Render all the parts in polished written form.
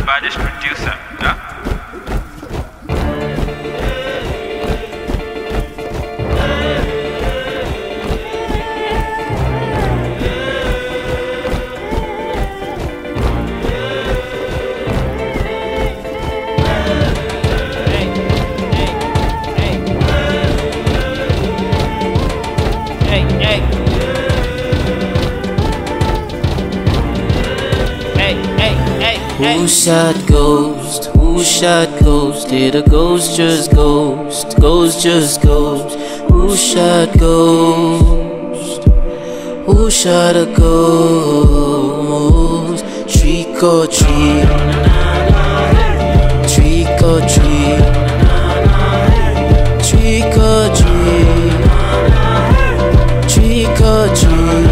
baddest producer, yeah? Who shot Ghost? Who shot Ghost? Did a ghost just ghost? Ghost just ghost. Who shot Ghost? Who shot a ghost? Trick or treat. Trick or treat. Trick or treat. Trick or treat.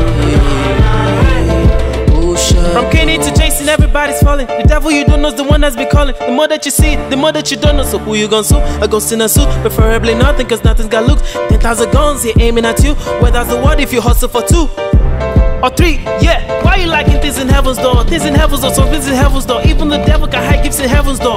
From Kenny to Jason, everybody's falling. The devil you don't know is the one that's been calling. The more that you see, the more that you don't know. So who you gonna sue? A ghost in a suit, preferably nothing, cause nothing's got looks. 10,000 guns here aiming at you. Where that's the word if you hustle for 2 or 3, yeah. Why you liking things in heaven's door? Things in heaven's door, so things in heaven's door. Even the devil can hide gifts in heaven's door.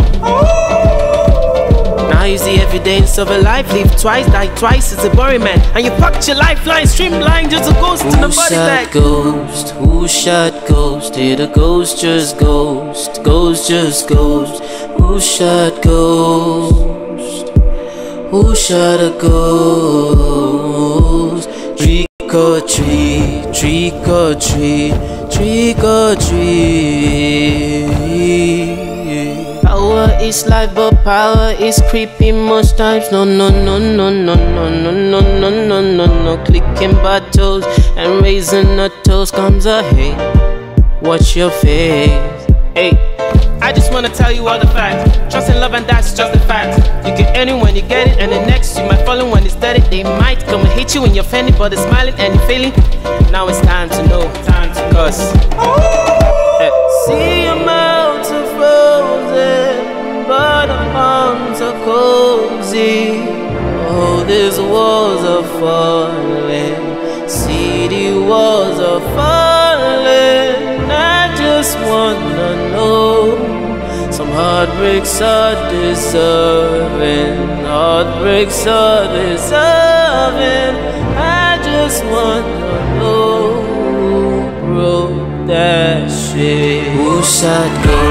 Now you see evidence of a life, live twice, die twice, it's a boring man. And you packed your lifeline, streamline, just a ghost in the body bag. Ghost? Who shot Ghost? Did a ghost just ghost? Ghost just ghost. Who shot Ghost? Who shot a ghost? Trick or treat, trick or treat, trick or treat. Power is life, but power is creeping most times. No, no, no, no, no, no, no, no, no, no, no, no. Clicking battles and raising the toes comes a hey. Watch your face. Hey, I just wanna tell you all the facts. Trust and love, and that's just the fact. You get anyone when you get it, and the next you might fall in when it's steady. They might come and hit you when you're offended, but they're smiling and you're failing. Now it's time to know, time to cause. See your mouth are frozen, but our arms are cozy. Oh, these walls are falling. City walls are falling. I just wanna know. Some heartbreaks are deserving. Heartbreaks are deserving. I just wanna know who broke that shit. Who shot Ghost?